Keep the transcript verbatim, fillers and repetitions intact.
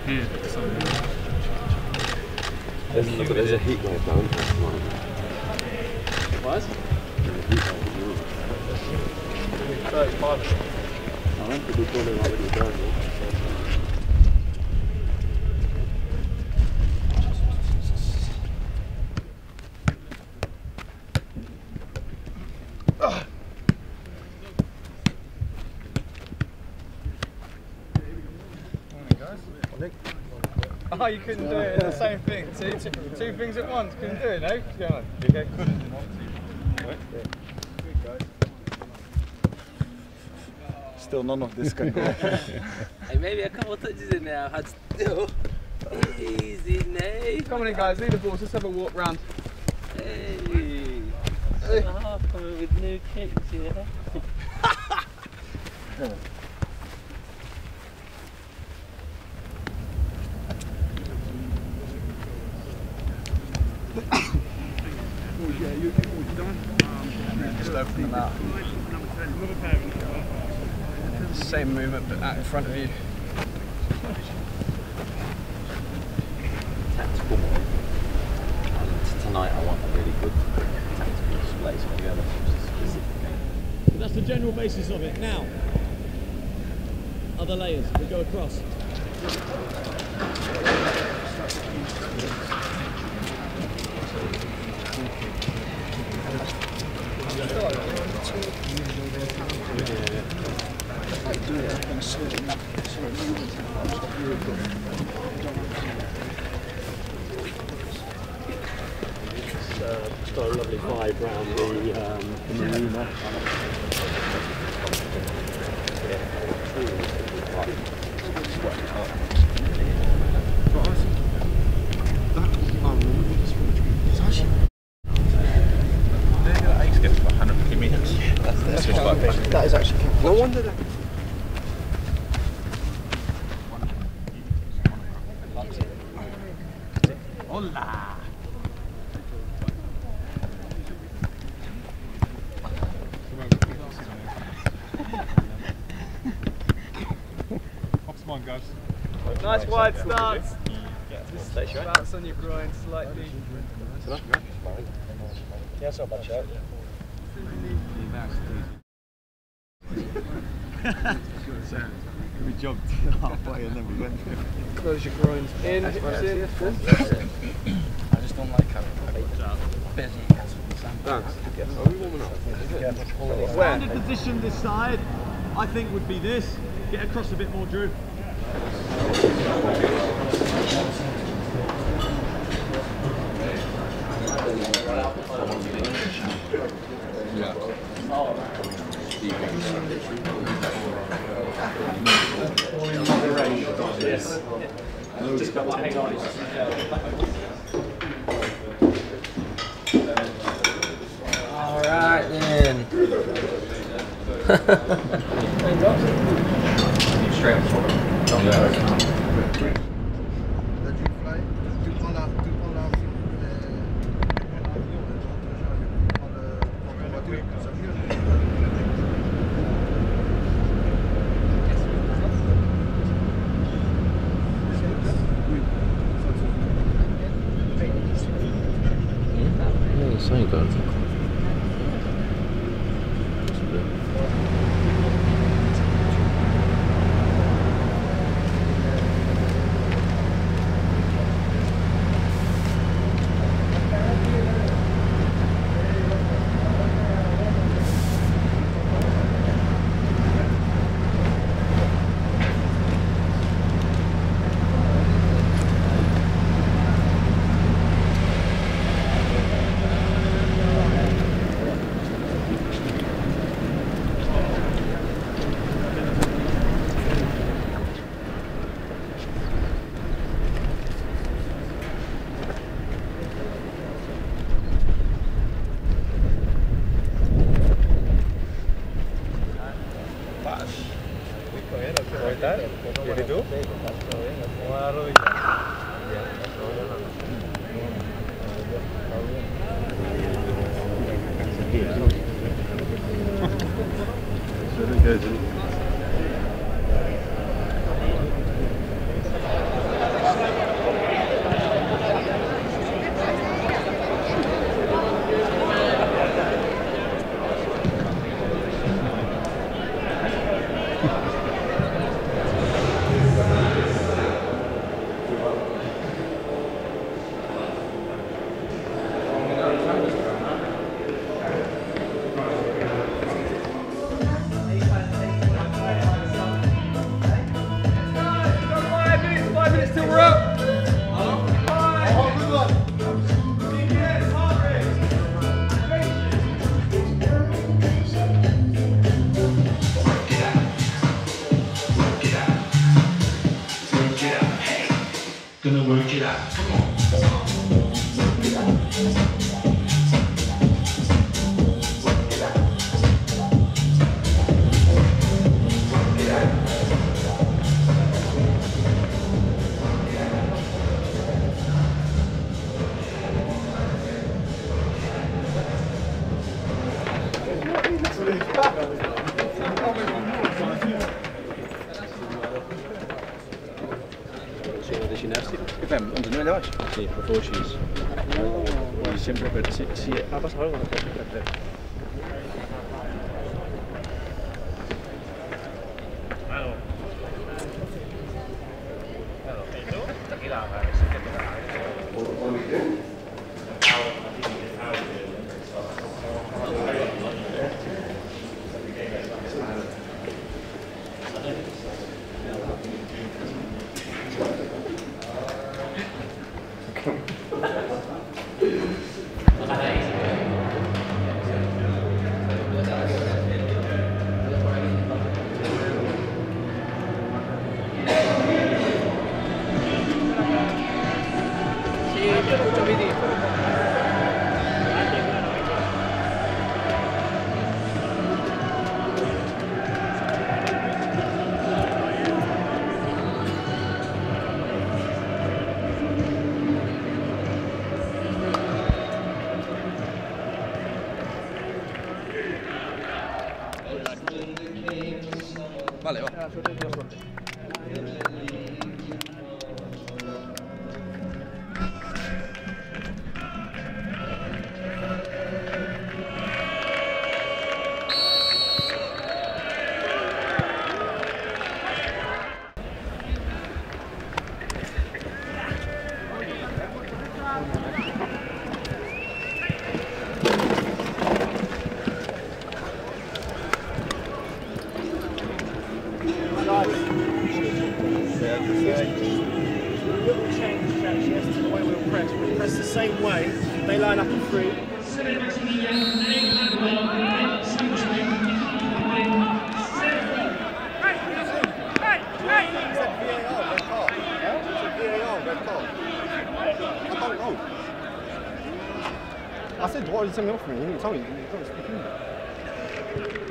here. There's, look, there's a heat wave down there. What? thirty-five. I went to be calling already down there. Oh, you couldn't do it, the same thing. Two, two, two things at once, couldn't do it, no? Go on. You okay? Still none of this can go. Hey, maybe a couple of touches in there, I've had still. Easy, Nate. Come on in, guys, leave the balls, let's have a walk round. Hey. Hey. Half coming with new kicks, yeah. Just open them out. Same movement, but out in front of you. Tactical more. And tonight I want a really good tactical display, so maybe I'll have a specific game. But that's the general basis of it. Now, other layers, we go across. Uh, just got a lovely vibe around the, um, the marina. That is actually No wonder that. Hola! Come on, guys. Nice wide stance. Just bounce on your groin slightly. Yeah, it's not bad shot. We jumped halfway and then we went through. Close your groins in. Hips in. I just don't like having a busy. Dance. Yes. Are we warming up? Where? Standard position this side, I think, would be this. Get across a bit more, Drew. Yes. Just got to hang on. Alright then. Straight up front. Sonho, cara. ¿Y tú? ¿Cómo la rodilla? Què fem? Ens anem allà baix? Sí, però feu així. I sempre, per, si, si Ha passat alguna cosa, crec que. Vale, va. Little change actually as to the way we'll press. We'll press the same way. They line up in three. I said, what are you telling me off me? You didn't tell me. You got to speak English.